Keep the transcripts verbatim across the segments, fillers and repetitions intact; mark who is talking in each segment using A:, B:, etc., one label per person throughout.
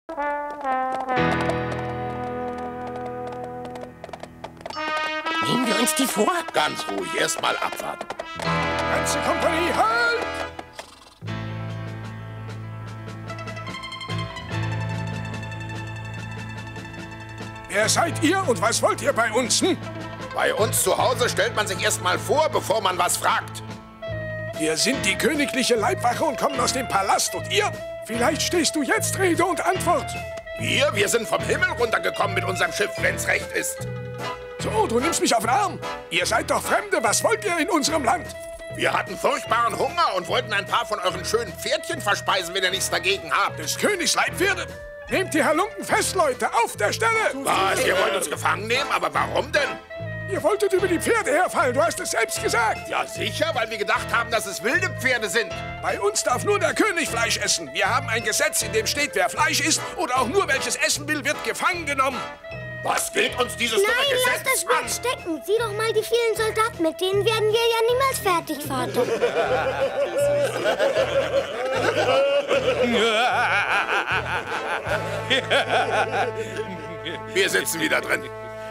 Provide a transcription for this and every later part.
A: Nehmen wir uns die vor?
B: Ganz ruhig, erst mal abwarten.
C: Ganze Kompanie, halt! Wer seid ihr und was wollt ihr bei uns, hm?
B: Bei uns zu Hause stellt man sich erst mal vor, bevor man was fragt.
C: Wir sind die königliche Leibwache und kommen aus dem Palast. Und ihr? Vielleicht stehst du jetzt Rede und Antwort.
B: Wir? Wir sind vom Himmel runtergekommen mit unserem Schiff, wenn's recht ist.
C: So, du nimmst mich auf den Arm. Ihr seid doch Fremde. Was wollt ihr in unserem Land?
B: Wir hatten furchtbaren Hunger und wollten ein paar von euren schönen Pferdchen verspeisen, wenn ihr nichts dagegen habt.
C: Des Königs Leibpferde? Nehmt die Halunken fest, Leute, auf der Stelle!
B: Was? Ihr wollt uns gefangen nehmen? Aber warum denn?
C: Ihr wolltet über die Pferde herfallen, du hast es selbst gesagt.
B: Ja, sicher, weil wir gedacht haben, dass es wilde Pferde sind.
C: Bei uns darf nur der König Fleisch essen. Wir haben ein Gesetz, in dem steht, wer Fleisch isst oder auch nur welches essen will, wird gefangen genommen.
B: Was geht uns dieses dumme
D: Nein, lass
B: Gesetz
D: das Schwert
B: an?
D: stecken. Sieh doch mal die vielen Soldaten, mit denen werden wir ja niemals fertig, Vater.
B: Wir sitzen wieder drin.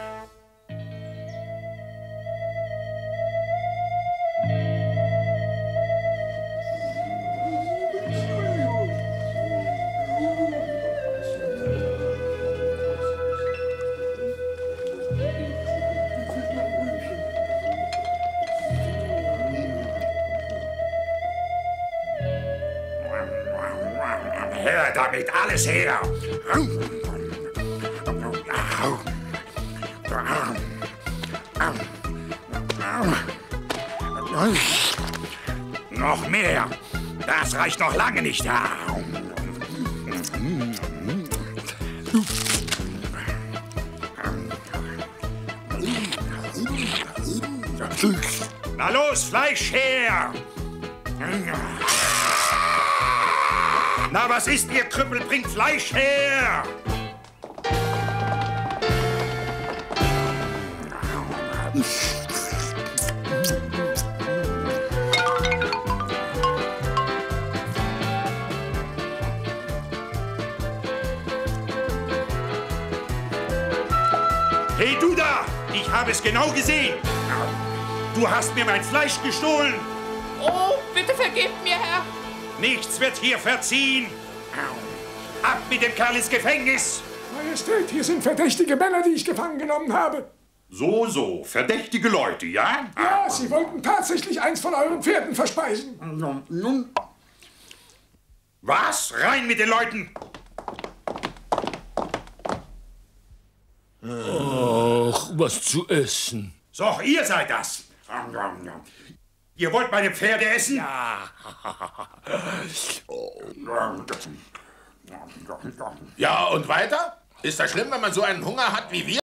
E: Her damit, alles her! Noch mehr! Das reicht noch lange nicht. Na los, Fleisch her! Na, was ist, ihr Krüppel? Bringt Fleisch her! Hey, du da! Ich habe es genau gesehen! Du hast mir mein Fleisch gestohlen!
F: Oh, bitte vergebt mir, Herr.
E: Nichts wird hier verziehen! Ab mit dem Kerl ins Gefängnis!
C: Majestät, hier sind verdächtige Männer, die ich gefangen genommen habe.
E: So, so, verdächtige Leute, ja?
C: Ja, sie wollten tatsächlich eins von euren Pferden verspeisen.
E: Nun. Was? Rein mit den Leuten!
G: Ach, was zu essen.
E: So, ihr seid das! Ihr wollt meine Pferde essen?
G: Ja.
B: Ja, und weiter? Ist das schlimm, wenn man so einen Hunger hat wie wir?